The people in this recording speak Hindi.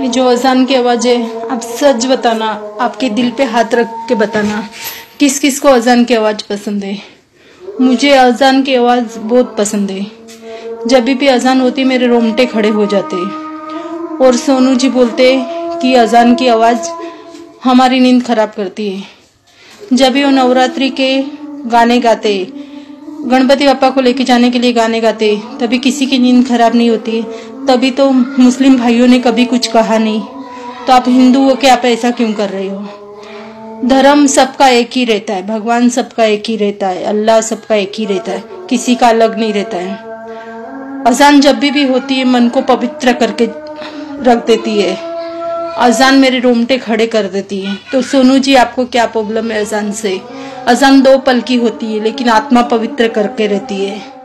ये जो अजान की आवाज़ है, आप सच बताना, आपके दिल पे हाथ रख के बताना किस किस को अजान की आवाज़ पसंद है। मुझे अजान की आवाज़ बहुत पसंद है। जब भी अजान होती मेरे रोंगटे खड़े हो जाते। और सोनू जी बोलते कि अजान की आवाज़ हमारी नींद खराब करती है। जब भी वो नवरात्रि के गाने गाते, गणपति बप्पा को लेके जाने के लिए गाने गाते, तभी किसी की नींद खराब नहीं होती। तभी तो मुस्लिम भाइयों ने कभी कुछ कहा नहीं। तो आप हिंदू हो के आप ऐसा क्यों कर रहे हो? धर्म सबका एक ही रहता है, भगवान सबका एक ही रहता है, अल्लाह सबका एक ही रहता है, किसी का अलग नहीं रहता है। अजान जब भी होती है मन को पवित्र करके रख देती है। अजान मेरे रोंगटे खड़े कर देती है। तो सोनू जी, आपको क्या प्रॉब्लम है अजान से? अजान 2 पल की होती है लेकिन आत्मा पवित्र करके रहती है।